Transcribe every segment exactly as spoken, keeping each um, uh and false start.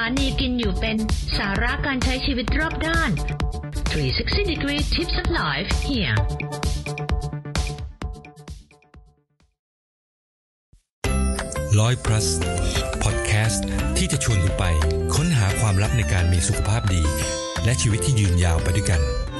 านีกินอยู่เป็นสาระการใช้ชีวิตรอบด้านทรีซิกซ์ตี้ degree tips of life here ร้อยพลัสพอดแคสต์ที่จะชวนคุณไปค้นหาความลับในการมีสุขภาพดีและชีวิตที่ยืนยาวไปด้วยกัน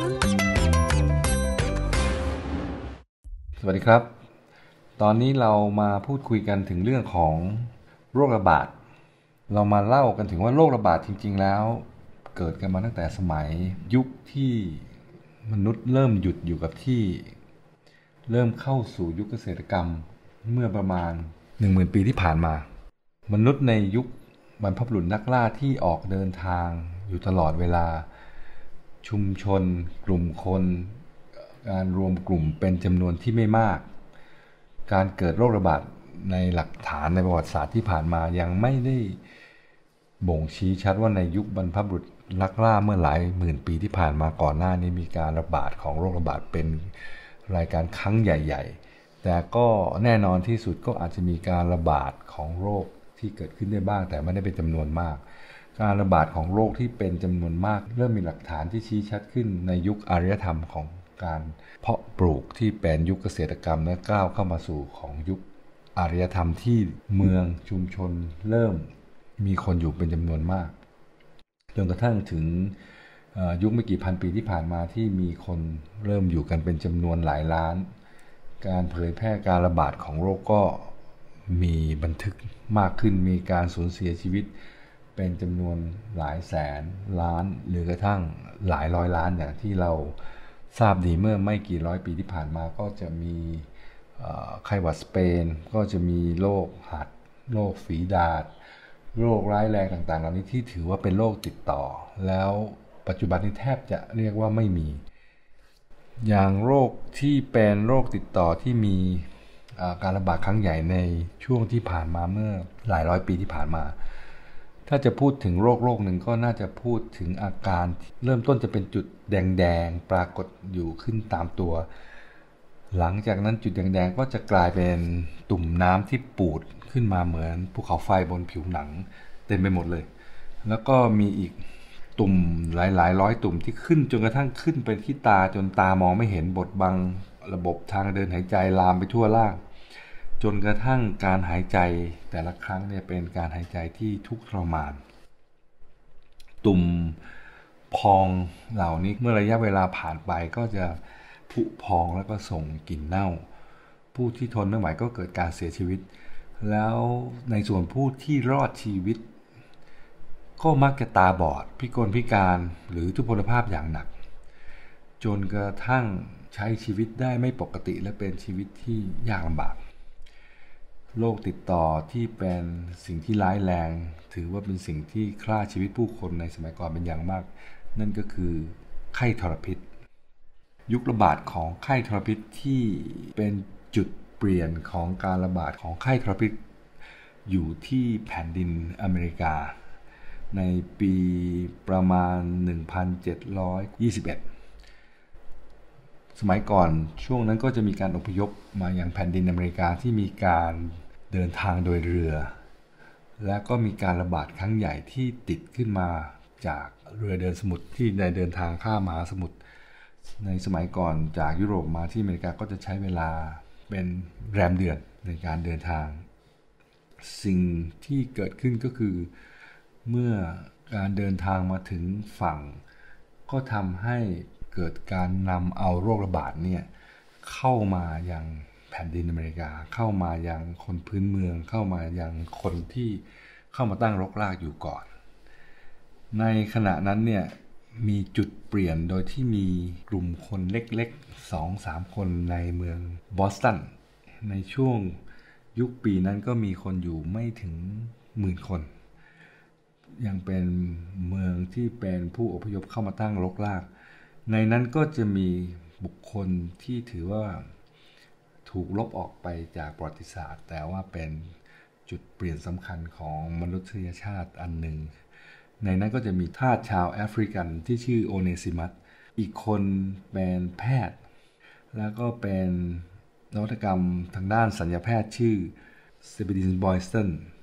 สวัสดีครับตอนนี้เรามาพูดคุยกันถึงเรื่องของโรคระบาดเรามาเล่ากันถึงว่าโรคระบาดจริงๆแล้วเกิดกันมาตั้งแต่สมัยยุคที่มนุษย์เริ่มหยุดอยู่กับที่เริ่มเข้าสู่ยุคเกษตรกรรมเมื่อประมาณ หนึ่งหมื่น ปีที่ผ่านมามนุษย์ในยุคบรรพบุรุษนักล่าที่ออกเดินทางอยู่ตลอดเวลาชุมชนกลุ่มคนการรวมกลุ่มเป็นจำนวนที่ไม่มากการเกิดโรคระบาดในหลักฐานในประวัติศาสตร์ที่ผ่านมายังไม่ได้บ่งชี้ชัดว่าในยุคบรรพบุรุษนักล่าเมื่อหลายหมื่นปีที่ผ่านมาก่อนหน้านี้มีการระบาดของโรคระบาดเป็นรายการครั้งใหญ่ๆแต่ก็แน่นอนที่สุดก็อาจจะมีการระบาดของโรคที่เกิดขึ้นได้บ้างแต่ไม่ได้เป็นจำนวนมากการระบาดของโรคที่เป็นจำนวนมากเริ่มมีหลักฐานที่ชี้ชัดขึ้นในยุคอารยธรรมของการเพาะปลูกที่เป็นยุคเกษตรกรรมและก้าวเข้ามาสู่ของยุคอารยธรรมที่เมืองชุมชนเริ่มมีคนอยู่เป็นจำนวนมากจนกระทั่งถึงยุคไม่กี่พันปีที่ผ่านมาที่มีคนเริ่มอยู่กันเป็นจำนวนหลายล้านการเผยแพร่การระบาดของโรคก็มีบันทึกมากขึ้นมีการสูญเสียชีวิตเป็นจำนวนหลายแสนล้านหรือกระทั่งหลายร้อยล้านอย่างที่เราทราบดีเมื่อไม่กี่ร้อยปีที่ผ่านมาก็จะมีไข้หวัดสเปนก็จะมีโรคหัดโรคฝีดาษโรคร้ายแรงต่างๆเหล่านี้ที่ถือว่าเป็นโรคติดต่อแล้วปัจจุบันนี้แทบจะเรียกว่าไม่มีอย่างโรคที่เป็นโรคติดต่อที่มีการระบาดครั้งใหญ่ในช่วงที่ผ่านมาเมื่อหลายร้อยปีที่ผ่านมาถ้าจะพูดถึงโรคโรคหนึ่งก็น่าจะพูดถึงอาการเริ่มต้นจะเป็นจุดแดงๆปรากฏอยู่ขึ้นตามตัวหลังจากนั้นจุดแดงๆก็จะกลายเป็นตุ่มน้ำที่ปูดขึ้นมาเหมือนภูเขาไฟบนผิวหนังเต็มไปหมดเลยแล้วก็มีอีกตุ่มหลายๆร้อยตุ่มที่ขึ้นจนกระทั่งขึ้นไปที่ตาจนตามองไม่เห็นบดบังระบบทางเดินหายใจลามไปทั่วร่างจนกระทั่งการหายใจแต่ละครั้งเนี่ยเป็นการหายใจที่ทุกข์ทรมานตุ่มพองเหล่านี้เมื่อระยะเวลาผ่านไปก็จะผุพองแล้วก็ส่งกลิ่นเน่าผู้ที่ทนไม่ไหวก็เกิดการเสียชีวิตแล้วในส่วนผู้ที่รอดชีวิตก็มักจะตาบอดพิกลพิการหรือทุพพลภาพอย่างหนักจนกระทั่งใช้ชีวิตได้ไม่ปกติและเป็นชีวิตที่ยากลำบากโรคติดต่อที่เป็นสิ่งที่ร้ายแรงถือว่าเป็นสิ่งที่ฆ่าชีวิตผู้คนในสมัยก่อนเป็นอย่างมากนั่นก็คือไข้ทรพิษยุคระบาดของไข้ทรพิษที่เป็นจุดเปลี่ยนของการระบาดของไข้ทรพิษอยู่ที่แผ่นดินอเมริกาในปีประมาณหนึ่งพันเจ็ดร้อยยี่สิบเอ็ดสมัยก่อนช่วงนั้นก็จะมีการอพยพมายังแผ่นดินอเมริกาที่มีการเดินทางโดยเรือและก็มีการระบาดครั้งใหญ่ที่ติดขึ้นมาจากเรือเดินสมุทรที่ได้เดินทางข้ามมหาสมุทรในสมัยก่อนจากยุโรปมาที่อเมริกาก็จะใช้เวลาเป็นแรมเดือนในการเดินทางสิ่งที่เกิดขึ้นก็คือเมื่อการเดินทางมาถึงฝั่งก็ทำให้เกิดการนำเอาโรคระบาดเนี่ยเข้ามายังแผ่นดินอเมริกาเข้ามายังคนพื้นเมืองเข้ามายังคนที่เข้ามาตั้งรกรากอยู่ก่อนในขณะนั้นเนี่ยมีจุดเปลี่ยนโดยที่มีกลุ่มคนเล็กๆ สองถึงสาม คนในเมืองบอสตันในช่วงยุคปีนั้นก็มีคนอยู่ไม่ถึงหมื่นคนยังเป็นเมืองที่เป็นผู้อพยพเข้ามาตั้งรกรากในนั้นก็จะมีบุคคลที่ถือว่าถูกลบออกไปจากประวัติศาสตร์แต่ว่าเป็นจุดเปลี่ยนสำคัญของมนุษยชาติอันหนึ่งในนั้นก็จะมีทาสชาวแอฟริกันที่ชื่อโอเนซิมัสอีกคนเป็นแพทย์แล้วก็เป็นนวัตกรรมทางด้านศัลยแพทย์ชื่อเซเบดินบอยสตัน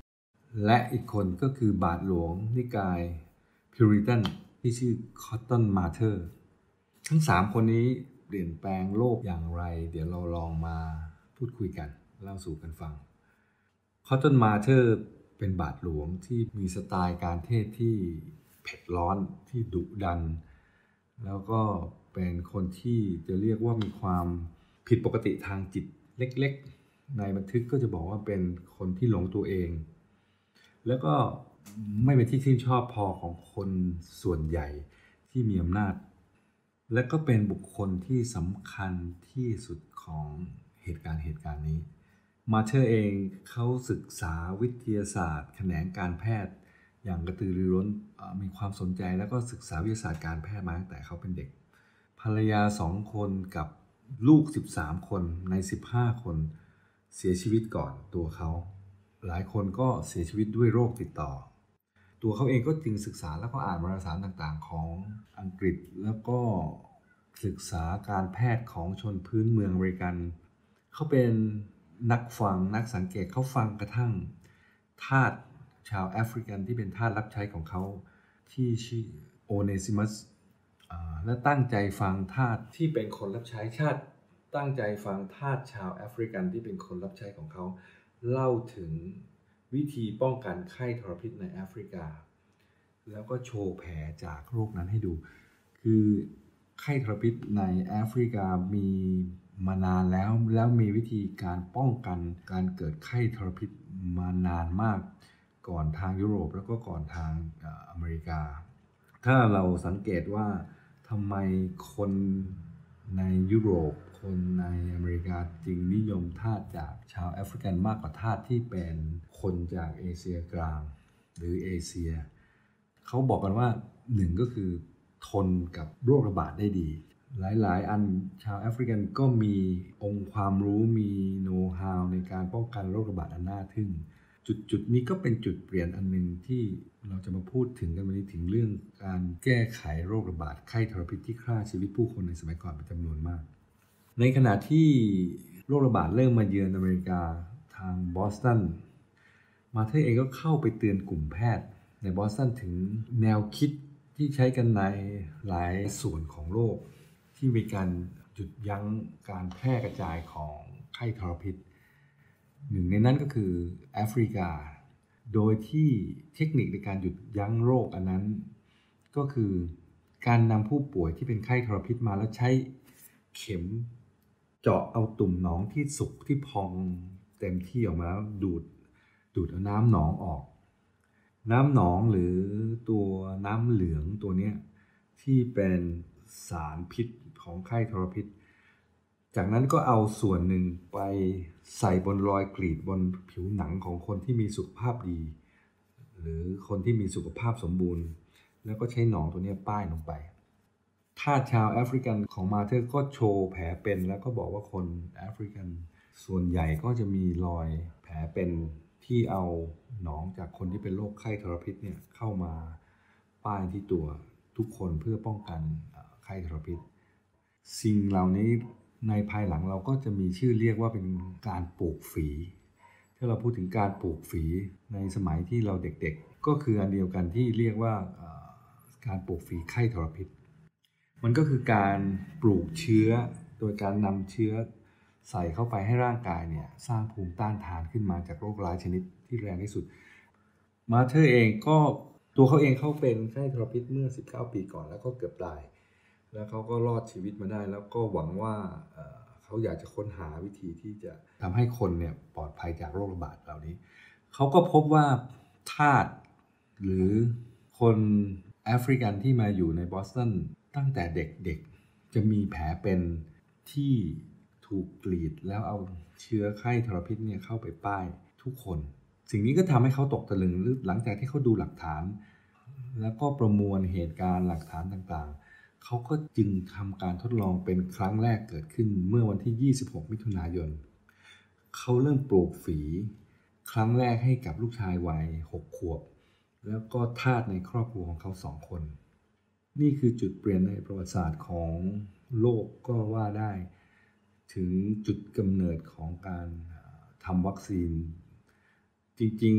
และอีกคนก็คือบาทหลวงนิกายพิวริตันที่ชื่อคอตตันมาเธอร์ทั้งสามคนนี้เปลี่ยนแปลงโลกอย่างไรเดี๋ยวเราลองมาพูดคุยกันเล่าสู่กันฟังคอตตันมาเธอร์เป็นบาทหลวงที่มีสไตล์การเทศที่เผ็ดร้อนที่ดุดันแล้วก็เป็นคนที่จะเรียกว่ามีความผิดปกติทางจิตเล็กๆในบันทึกก็จะบอกว่าเป็นคนที่หลงตัวเองแล้วก็ไม่เป็นที่ชื่นชอบพอของคนส่วนใหญ่ที่มีอำนาจและก็เป็นบุคคลที่สำคัญที่สุดของเหตุการณ์เหตุการณ์นี้มาเธอร์เองเขาศึกษาวิทยาศาสตร์แขนงการแพทย์อย่างกระตือรือร้นมีความสนใจแล้วก็ศึกษาวิทยาศาสตร์การแพทย์มาตั้งแต่เขาเป็นเด็กภรรยาสองคนกับลูกสิบสามคนในสิบห้าคนเสียชีวิตก่อนตัวเขาหลายคนก็เสียชีวิตด้วยโรคติดต่อตัวเขาเองก็จึงศึกษาแล้วก็อ่านวารสารต่างๆของอังกฤษแล้วก็ศึกษาการแพทย์ของชนพื้นเมืองอเมริกันเขาเป็นนักฟังนักสังเกตเขาฟังกระทั่งทาสชาวแอฟริกันที่เป็นทาสรับใช้ของเขาที่ชื่อโอเนซิมัสและตั้งใจฟังทาสที่เป็นคนรับใช้ชาติตั้งใจฟังทาสชาวแอฟริกันที่เป็นคนรับใช้ของเขาเล่าถึงวิธีป้องกันไข้ทรพิษในแอฟริกาแล้วก็โชว์แผลจากโรคนั้นให้ดูคือไข้ทรพิษในแอฟริกามีมานานแล้วแล้วมีวิธีการป้องกันการเกิดไข้ทรพิษมานานมากก่อนทางยุโรปแล้วก็ก่อนทางอเมริกาถ้าเราสังเกตว่าทำไมคนในยุโรปคนในอเมริกาจึงนิยมทาสจากชาวแอฟริกันมากกว่าทาสที่เป็นคนจากเอเชียกลางหรือเอเชียเขาบอกกันว่าหนึ่งก็คือทนกับโรคระบาดได้ดีหลายๆอันชาวแอฟริกันก็มีองค์ความรู้มีโน้ตฮาวในการป้องกันโรคระบาดอันน่าทึ่งจุดจุดนี้ก็เป็นจุดเปลี่ยนอันนึงที่เราจะมาพูดถึงกันวันนี้ถึงเรื่องการแก้ไขโรคระบาดไข้ทรพิษที่ฆ่าชีวิตผู้คนในสมัยก่อนเป็นจำนวนมากในขณะที่โรคระบาดเริ่มมาเยือนอเมริกาทางบอสตันมาเธอร์เองก็เข้าไปเตือนกลุ่มแพทย์ในบอสตันถึงแนวคิดที่ใช้กันในหลายส่วนของโลกที่มีการหยุดยั้งการแพร่กระจายของไข้ทรพิษหนึ่งในนั้นก็คือแอฟริกาโดยที่เทคนิคในการหยุดยั้งโรคอันนั้นก็คือการนำผู้ป่วยที่เป็นไข้ทรพิษมาแล้วใช้เข็มเจาะเอาตุ่มหนองที่สุกที่พองเต็มที่ออกมาแล้วดูดดูดเอาน้ำหนองออกน้ำหนองหรือตัวน้ำเหลืองตัวนี้ที่เป็นสารพิษของไข้ทรพิษจากนั้นก็เอาส่วนหนึ่งไปใส่บนรอยกรีดบนผิวหนังของคนที่มีสุขภาพดีหรือคนที่มีสุขภาพสมบูรณ์แล้วก็ใช้หนองตัวนี้ป้ายลงไปทาสชาวแอฟริกันของมาเธอร์ก็โชว์แผลเป็นแล้วก็บอกว่าคนแอฟริกันส่วนใหญ่ก็จะมีรอยแผลเป็นที่เอาหนองจากคนที่เป็นโรคไข้ทรพิษเนี่ยเข้ามาป้ายที่ตัวทุกคนเพื่อป้องกันไข้ทรพิษสิ่งเหล่านี้ในภายหลังเราก็จะมีชื่อเรียกว่าเป็นการปลูกฝีถ้าเราพูดถึงการปลูกฝีในสมัยที่เราเด็กๆก็คืออันเดียวกันที่เรียกว่าการปลูกฝีไข้ทรพิษมันก็คือการปลูกเชื้อโดยการนำเชื้อใส่เข้าไปให้ร่างกายเนี่ยสร้างภูมิต้านทานขึ้นมาจากโรคร้ายชนิดที่แรงที่สุดมาเธอร์เองก็ตัวเขาเองเขาเป็นไข้ทรพิษเมื่อสิบเก้าปีก่อนแล้วก็เกือบตายแล้วเขาก็รอดชีวิตมาได้แล้วก็หวังว่าเอ่อเขาอยากจะค้นหาวิธีที่จะทำให้คนเนี่ยปลอดภัยจากโรคระบาดเหล่านี้เขาก็พบว่าทาสหรือคนแอฟริกันที่มาอยู่ในบอสตันตั้งแต่เด็กๆจะมีแผลเป็นที่ถูกกรีดแล้วเอาเชื้อไข้ทรพิษเนี่ยเข้าไปป้ายทุกคนสิ่งนี้ก็ทำให้เขาตกตะลึงหลังจากที่เขาดูหลักฐานแล้วก็ประมวลเหตุการณ์หลักฐานต่างๆเขาก็จึงทำการทดลองเป็นครั้งแรกเกิดขึ้นเมื่อวันที่ยี่สิบหกมิถุนายนเขาเริ่มปลูกฝีครั้งแรกให้กับลูกชายวัยหกขวบแล้วก็ทาสในครอบครัวของเขาสองคนนี่คือจุดเปลี่ยนในประวัติศาสตร์ของโลกก็ว่าได้ถึงจุดกำเนิดของการทำวัคซีนจริง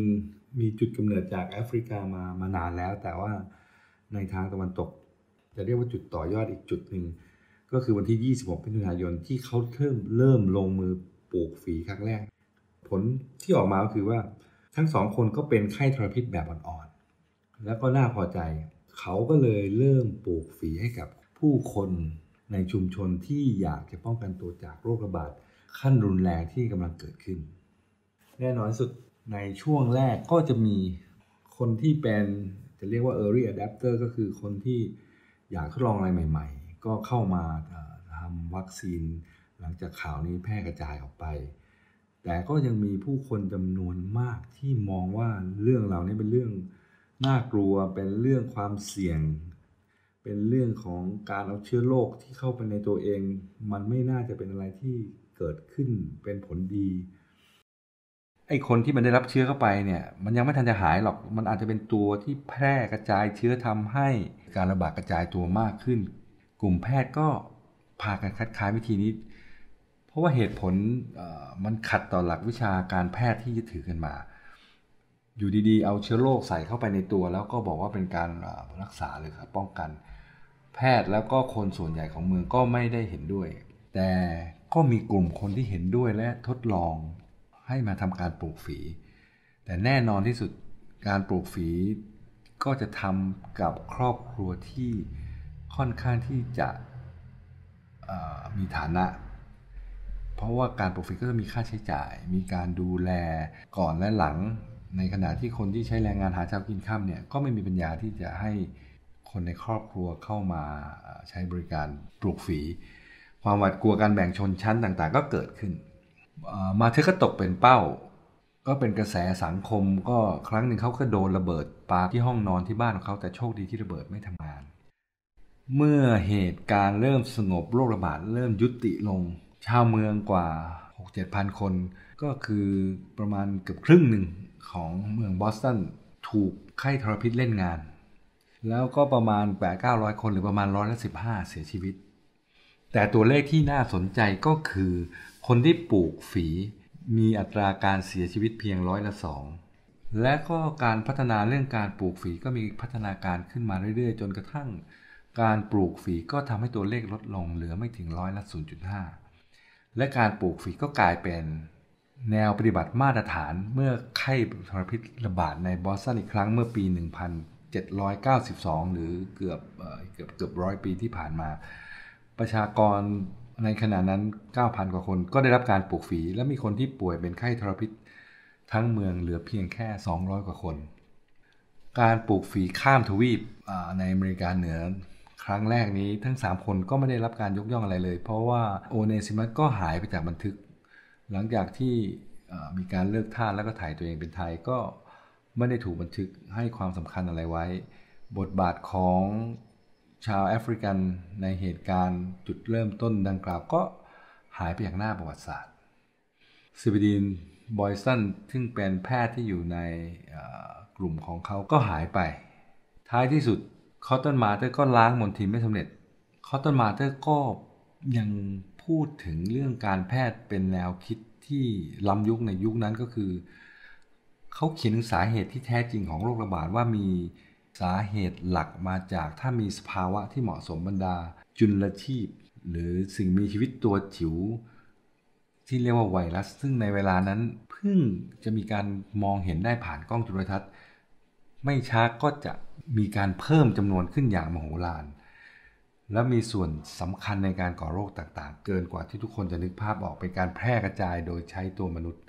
มีจุดกำเนิดจากแอฟริกามามานานแล้วแต่ว่าในทางตะวันตกจะเรียกว่าจุดต่อยอดอีกจุดหนึ่งก็คือวันที่ยี่สิบหกมิถุนายนที่เขาเริ่มเริ่มลงมือปลูกฝีครั้งแรกผลที่ออกมาก็คือว่าทั้งสองคนก็เป็นไข้ทรพิษแบบอ่อนๆแล้วก็น่าพอใจเขาก็เลยเริ่มปลูกฝีให้กับผู้คนในชุมชนที่อยากจะป้องกันตัวจากโรคระบาดขั้นรุนแรงที่กำลังเกิดขึ้นแน่นอนสุดในช่วงแรกก็จะมีคนที่เป็นจะเรียกว่า early adapter ก็คือคนที่อยากทดลองอะไรใหม่ๆก็เข้ามาทำวัคซีนหลังจากข่าวนี้แพร่กระจายออกไปแต่ก็ยังมีผู้คนจำนวนมากที่มองว่าเรื่องเหล่านี้เป็นเรื่องน่ากลัวเป็นเรื่องความเสี่ยงเป็นเรื่องของการเอาเชื้อโรคที่เข้าไปในตัวเองมันไม่น่าจะเป็นอะไรที่เกิดขึ้นเป็นผลดีไอ้คนที่มันได้รับเชื้อเข้าไปเนี่ยมันยังไม่ทันจะหายหรอกมันอาจจะเป็นตัวที่แพร่กระจายเชื้อทำให้การระบาดกระจายตัวมากขึ้นกลุ่มแพทย์ก็พากันคัดค้านวิธีนี้เพราะว่าเหตุผลมันขัดต่อหลักวิชาการแพทย์ที่ยึดถือกันมาอยู่ดีๆเอาเชื้อโรคใส่เข้าไปในตัวแล้วก็บอกว่าเป็นการรักษาหรือป้องกันแพทย์แล้วก็คนส่วนใหญ่ของเมืองก็ไม่ได้เห็นด้วยแต่ก็มีกลุ่มคนที่เห็นด้วยและทดลองให้มาทำการปลูกฝีแต่แน่นอนที่สุดการปลูกฝีก็จะทำกับครอบครัวที่ค่อนข้างที่จะมีฐานะเพราะว่าการปลูกฝีก็จะมีค่าใช้จ่ายมีการดูแลก่อนและหลังในขณะที่คนที่ใช้แรงงานหาเช้ากินค่ำเนี่ยก็ไม่มีปัญญาที่จะให้คนในครอบครัวเข้ามาใช้บริการปลูกฝีความหวาดกลัวการแบ่งชนชั้นต่างๆก็เกิดขึ้นมาเธอก็ตกเป็นเป้าก็เป็นกระแสสังคมก็ครั้งหนึ่งเขาก็โดนระเบิดปาที่ห้องนอนที่บ้านของเขาแต่โชคดีที่ระเบิดไม่ทำงานเมื่อเหตุการณ์เริ่มสงบโรคระบาดเริ่มยุติลงชาวเมืองกว่า หกถึงเจ็ดพัน คนก็คือประมาณเกือบครึ่งหนึ่งของเมืองบอสตันถูกไข้ทรพิษเล่นงานแล้วก็ประมาณ แปดถึงเก้าร้อย คนหรือประมาณร้อยละสิบห้าเสียชีวิตแต่ตัวเลขที่น่าสนใจก็คือคนที่ปลูกฝีมีอัตราการเสียชีวิตเพียงร้อยละสองและก็การพัฒนาเรื่องการปลูกฝีก็มีพัฒนาการขึ้นมาเรื่อยๆจนกระทั่งการปลูกฝีก็ทำให้ตัวเลขลดลงเหลือไม่ถึงร้อยละ ศูนย์จุดห้า และการปลูกฝีก็กลายเป็นแนวปฏิบัติมาตรฐานเมื่อไข้ทรพิษระบาดในบอสตันอีกครั้งเมื่อปีหนึ่งพันเจ็ดร้อยเก้าสิบสองหรือเกือบเอ่อเกือบเกือบร้อยปีที่ผ่านมาประชากรในขณะนั้น เก้าพัน กว่าคนก็ได้รับการปลูกฝีและมีคนที่ป่วยเป็นไข้ทรพิษทั้งเมืองเหลือเพียงแค่สองร้อยกว่าคนการปลูกฝีข้ามทวีปในอเมริกาเหนือครั้งแรกนี้ทั้งสามคนก็ไม่ได้รับการยกย่องอะไรเลยเพราะว่าโอเนซิมัสก็หายไปจากบันทึกหลังจากที่มีการเลิกทาสแล้วก็ถ่ายตัวเองเป็นไทยก็ไม่ได้ถูกบันทึกให้ความสำคัญอะไรไว้บทบาทของชาวแอฟริกันในเหตุการณ์จุดเริ่มต้นดังกล่าวก็หายไปอย่างน่าประวัติศาสตร์ซิบดีนบอยสันซึ่งเป็นแพทย์ที่อยู่ในกลุ่มของเขาก็หายไปท้ายที่สุดคอตตันมาเตอร์ก็ล้างมลทินไม่สำเร็จคอตตันมาเตอร์ก็ยังพูดถึงเรื่องการแพทย์เป็นแนวคิดที่ล้ำยุคในยุคนั้นก็คือเขาเขียนถึงสาเหตุที่แท้จริงของโรคระบาดว่ามีสาเหตุหลักมาจากถ้ามีสภาวะที่เหมาะสมบรรดาจุลชีพหรือสิ่งมีชีวิตตัวจิ๋วที่เรียกว่าไวรัสซึ่งในเวลานั้นเพิ่งจะมีการมองเห็นได้ผ่านกล้องจุลทรรศน์ไม่ช้าก็จะมีการเพิ่มจำนวนขึ้นอย่างมโหฬารและมีส่วนสำคัญในการก่อโรคต่างๆเกินกว่าที่ทุกคนจะนึกภาพออกเป็นการแพร่กระจายโดยใช้ตัวมนุษย์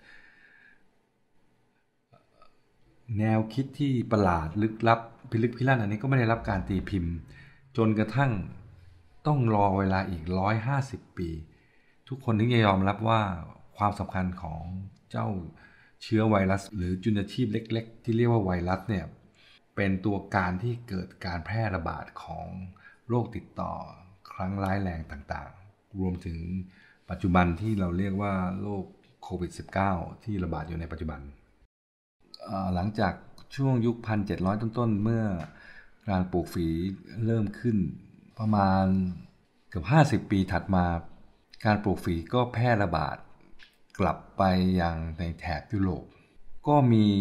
แนวคิดที่ประหลาดลึกลับพิลึกพิลั่นอันนี้ก็ไม่ได้รับการตีพิมพ์จนกระทั่งต้องรอเวลาอีกหนึ่งร้อยห้าสิบปีทุกคนถึงจะยอมรับว่าความสำคัญของเจ้าเชื้อไวรัสหรือจุลชีพเล็กๆที่เรียกว่าไวรัสเนี่ยเป็นตัวการที่เกิดการแพร่ระบาดของโรคติดต่อครั้งร้ายแรงต่างๆรวมถึงปัจจุบันที่เราเรียกว่าโรคโควิด สิบเก้า ที่ระบาดอยู่ในปัจจุบันหลังจากช่วงยุค หนึ่งพันเจ็ดร้อย ต้นๆเมื่อการปลูกฝีเริ่มขึ้นประมาณเกือบห้าสิบปีถัดมาการปลูกฝีก็แพร่ระบาดกลับไปยังในแถบยุโรปก็มี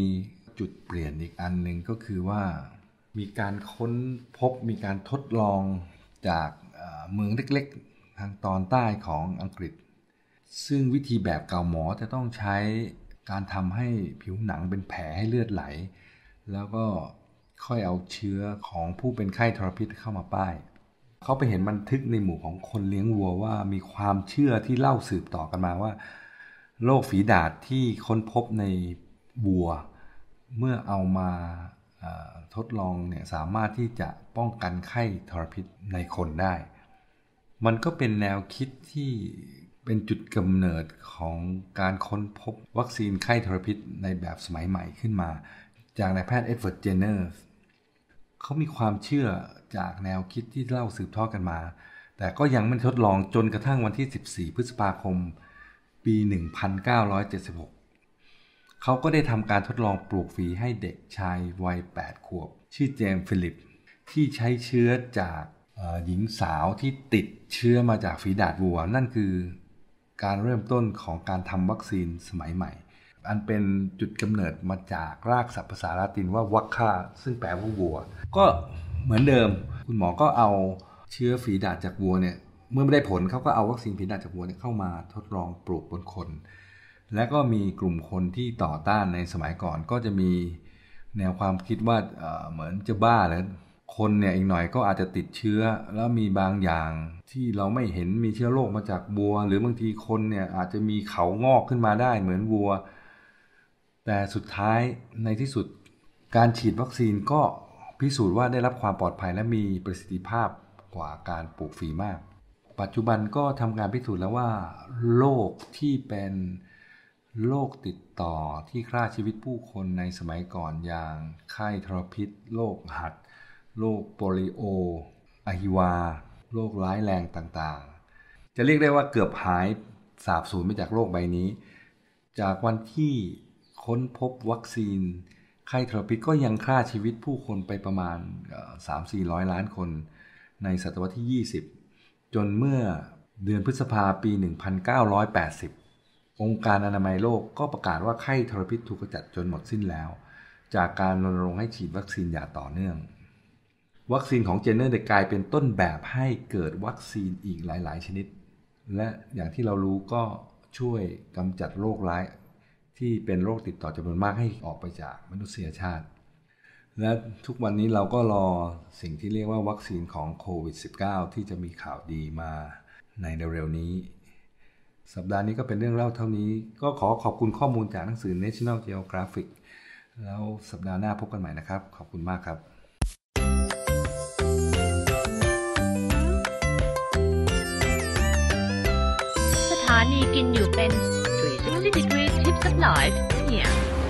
จุดเปลี่ยนอีกอันหนึ่งก็คือว่ามีการค้นพบมีการทดลองจากเมืองเล็กๆทางตอนใต้ของอังกฤษซึ่งวิธีแบบเก่าหมอจะต้องใช้การทำให้ผิวหนังเป็นแผลให้เลือดไหลแล้วก็ค่อยเอาเชื้อของผู้เป็นไข้ทรพิษเข้ามาป้ายเขาไปเห็นบันทึกในหมู่ของคนเลี้ยงวัวว่ามีความเชื่อที่เล่าสืบต่อกันมาว่าโรคฝีดาษที่ค้นพบในวัวเมื่อเอามาทดลองเนี่ยสามารถที่จะป้องกันไข้ทรพิษในคนได้มันก็เป็นแนวคิดที่เป็นจุดกำเนิดของการค้นพบวัคซีนไข้ทรพิษในแบบสมัยใหม่ขึ้นมาจากนายแพทย์เอ็ดเวิร์ด เจนเนอร์เขามีความเชื่อจากแนวคิดที่เล่าสืบทอดกันมาแต่ก็ยังไม่ทดลองจนกระทั่งวันที่สิบสี่พฤษภาคมปีหนึ่งพันเก้าร้อยเจ็ดสิบหกเขาก็ได้ทำการทดลองปลูกฝีให้เด็กชายวัยแปดขวบชื่อเจมส์ฟิลิปที่ใช้เชื้อจากหญิงสาวที่ติดเชื้อมาจากฝีดาษวัวนั่นคือการเริ่มต้นของการทำวัคซีนสมัยใหม่อันเป็นจุดกำเนิดมาจากรากศัพท์ภาษาละตินว่าวัคคาซึ่งแปลว่าวัวก็เหมือนเดิมคุณหมอก็เอาเชื้อฝีดาษจากวัวเนี่ยเมื่อไม่ได้ผลเขาก็เอาวัคซีนฝีดาษจากวัวเนี่ยเข้ามาทดลองปลูกบนคนและก็มีกลุ่มคนที่ต่อต้านในสมัยก่อนก็จะมีแนวความคิดว่า เอ่อ เหมือนจะบ้าแล้วคนเนี่ยอีกหน่อยก็อาจจะติดเชื้อแล้วมีบางอย่างที่เราไม่เห็นมีเชื้อโรคมาจากวัวหรือบางทีคนเนี่ยอาจจะมีเขางอกขึ้นมาได้เหมือนวัวแต่สุดท้ายในที่สุดการฉีดวัคซีนก็พิสูจน์ว่าได้รับความปลอดภัยและมีประสิทธิภาพกว่าการปลูกฝีมากปัจจุบันก็ทำการพิสูจน์แล้วว่าโรคที่เป็นโรคติดต่อที่ฆ่าชีวิตผู้คนในสมัยก่อนอย่างไข้ทรพิษโรคหัดโรคโปลิโออะฮิวาโรคร้ายแรงต่างๆจะเรียกได้ว่าเกือบหายสาบสูญไปจากโลกใบนี้จากวันที่ค้นพบวัคซีนไข้ทรพิษก็ยังฆ่าชีวิตผู้คนไปประมาณ สามถึงสี่ร้อย ล้านคนในศตวรรษที่ยี่สิบจนเมื่อเดือนพฤษภาคมปีหนึ่งพันเก้าร้อยแปดสิบองค์การอนามัยโลกก็ประกาศว่าไข้ทรพิษถูกกำจัดจนหมดสิ้นแล้วจากการรณรงค์ให้ฉีดวัคซีนอย่างต่อเนื่องวัคซีนของเจนเนอร์ได้กลายเป็นต้นแบบให้เกิดวัคซีนอีกหลายๆชนิดและอย่างที่เรารู้ก็ช่วยกำจัดโรคร้ายที่เป็นโรคติดต่อจำนวนมากให้ออกไปจากมนุษยชาติและทุกวันนี้เราก็รอสิ่งที่เรียกว่าวัคซีนของโควิด สิบเก้า ที่จะมีข่าวดีมาในเร็วๆนี้สัปดาห์นี้ก็เป็นเรื่องเล่าเท่านี้ก็ขอขอบคุณข้อมูลจากหนังสือ National Geographic แล้วสัปดาห์หน้าพบกันใหม่นะครับขอบคุณมากครับสถานีกินอยู่เป็น three sixty degree Tips of Life here